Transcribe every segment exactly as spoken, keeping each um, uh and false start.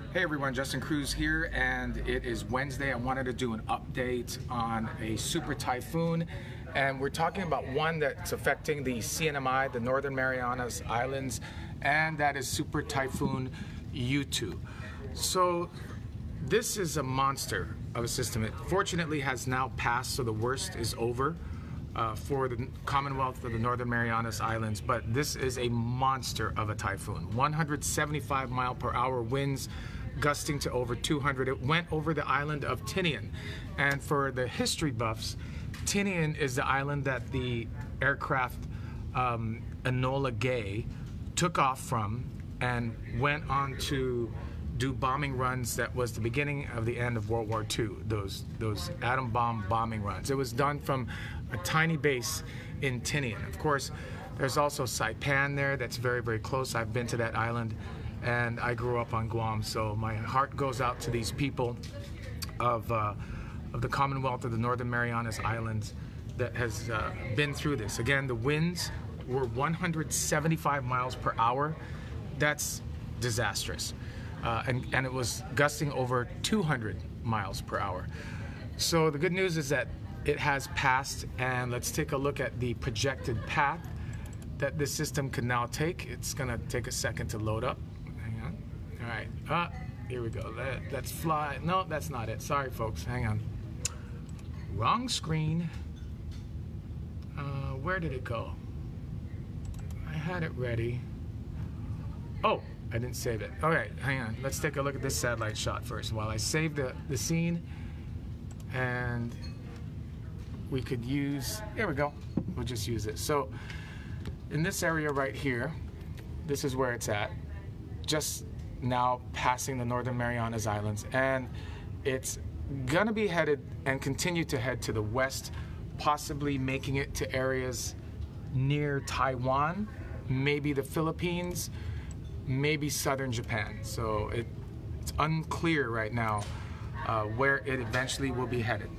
Hey everyone, Justin Cruz here, and it is Wednesday. I wanted to do an update on a super typhoon, and we're talking about one that's affecting the C N M I, the Northern Marianas Islands, and that is Super Typhoon Yutu. So this is a monster of a system. It fortunately has now passed, so the worst is over uh, for the Commonwealth of the Northern Marianas Islands, but this is a monster of a typhoon. one hundred seventy-five mile per hour winds, gusting to over two hundred. It went over the island of Tinian. And for the history buffs, Tinian is the island that the aircraft um, Enola Gay took off from and went on to do bombing runs. That was the beginning of the end of World War Two, those, those atom bomb bombing runs. It was done from a tiny base in Tinian. Of course, there's also Saipan there that's very, very close. I've been to that island, and I grew up on Guam, so my heart goes out to these people of, uh, of the Commonwealth of the Northern Marianas Islands that has uh, been through this. Again, the winds were one hundred seventy-five miles per hour. That's disastrous. Uh, and, and it was gusting over two hundred miles per hour. So the good news is that it has passed, and let's take a look at the projected path that this system can now take. It's gonna take a second to load up. Hang on. All right, ah, here we go. Let, let's fly. No, that's not it. Sorry, folks, hang on. Wrong screen. Uh, where did it go? I had it ready. Oh, I didn't save it. All right, hang on. Let's take a look at this satellite shot first while I save the, the scene. And we could use, here we go. We'll just use it. So in this area right here, this is where it's at. Just now passing the Northern Marianas Islands, and it's gonna be headed and continue to head to the west, possibly making it to areas near Taiwan, maybe the Philippines, maybe southern Japan. So it, it's unclear right now uh, where it eventually will be headed.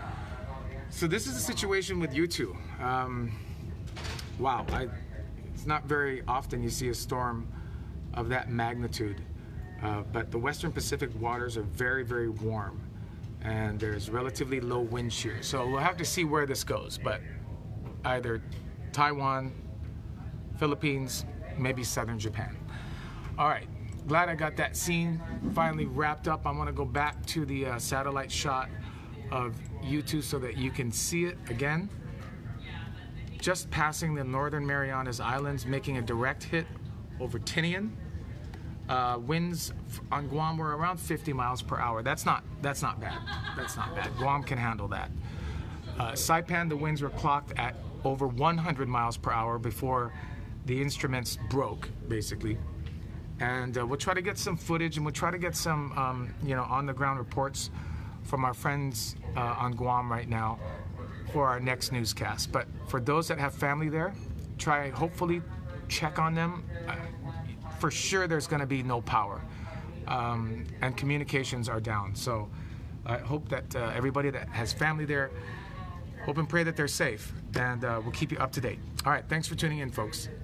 So this is the situation with Yutu. Um, wow, I, it's not very often you see a storm of that magnitude, uh, but the Western Pacific waters are very, very warm, and there's relatively low wind shear. So we'll have to see where this goes, but either Taiwan, Philippines, maybe southern Japan. All right, glad I got that scene finally wrapped up. I want to go back to the uh, satellite shot of Yutu so that you can see it again. Just passing the Northern Marianas Islands, making a direct hit over Tinian. Uh, winds on Guam were around fifty miles per hour. That's not, that's not bad. That's not bad. Guam can handle that. Uh, Saipan, the winds were clocked at over one hundred miles per hour before the instruments broke, basically. And uh, we'll try to get some footage, and we'll try to get some, um, you know, on-the-ground reports from our friends uh, on Guam right now for our next newscast. But for those that have family there, try hopefully check on them. Uh, for sure, there's going to be no power, um, and communications are down. So I hope that uh, everybody that has family there, hope and pray that they're safe, and uh, we'll keep you up to date. All right, thanks for tuning in, folks.